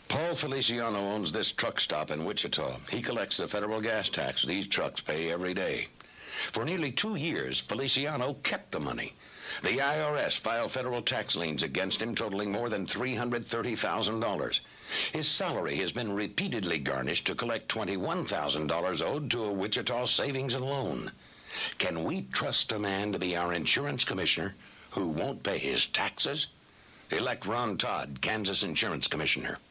Paul Feliciano owns this truck stop in Wichita. He collects the federal gas tax these trucks pay every day. For nearly 2 years, Feliciano kept the money. The IRS filed federal tax liens against him totaling more than $330,000. His salary has been repeatedly garnished to collect $21,000 owed to a Wichita savings and loan. Can we trust a man to be our insurance commissioner who won't pay his taxes? Elect Ron Todd, Kansas Insurance Commissioner.